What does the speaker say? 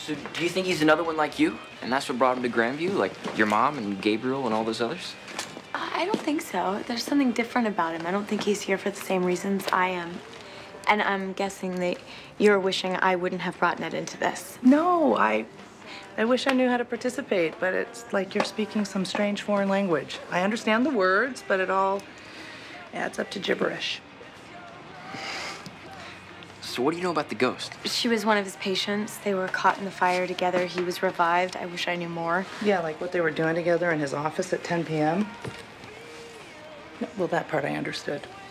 So do you think he's another one like you? And that's what brought him to Grandview? Like your mom and Gabriel and all those others? I don't think so. There's something different about him. I don't think he's here for the same reasons I am. And I'm guessing that you're wishing I wouldn't have brought Ned into this. No, I wish I knew how to participate, but it's like you're speaking some strange foreign language. I understand the words, but it all adds up to gibberish. So what do you know about the ghost? She was one of his patients. They were caught in the fire together. He was revived. I wish I knew more. Yeah, like what they were doing together in his office at 10 p.m. Well, that part I understood.